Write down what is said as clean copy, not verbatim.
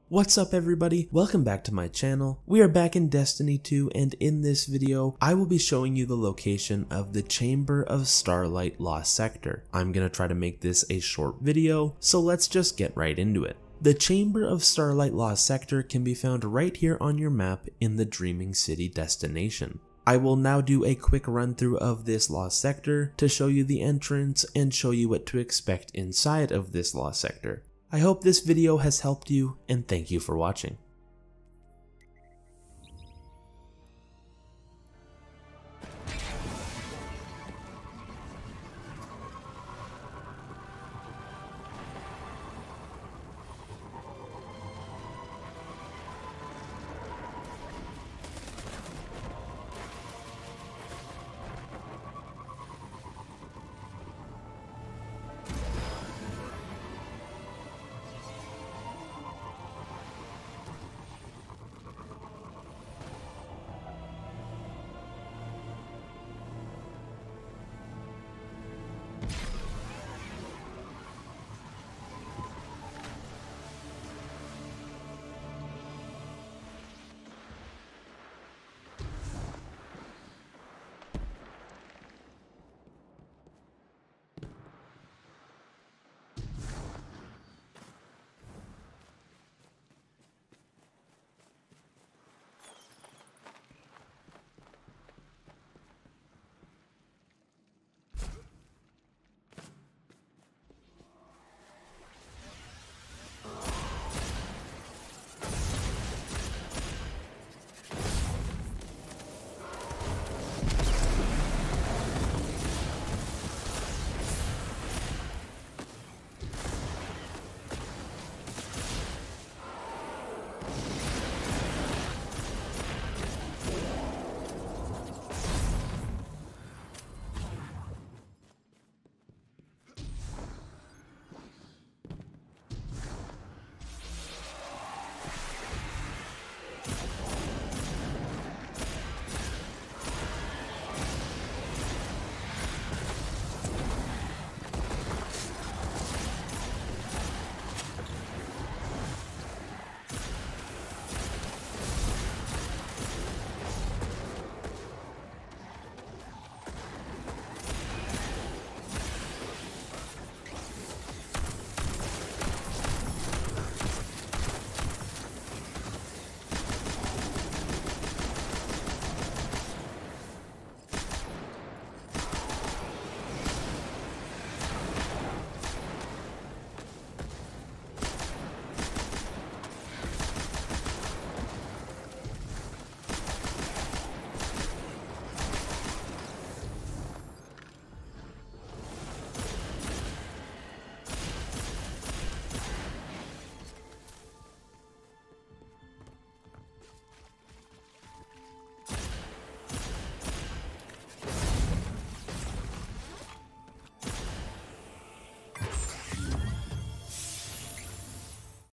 What's up everybody, welcome back to my channel. We are back in Destiny 2 and in this video, I will be showing you the location of the Chamber of Starlight Lost Sector. I'm gonna try to make this a short video, so let's just get right into it. The Chamber of Starlight Lost Sector can be found right here on your map in the Dreaming City destination. I will now do a quick run through of this lost sector to show you the entrance and show you what to expect inside of this lost sector. I hope this video has helped you, and thank you for watching.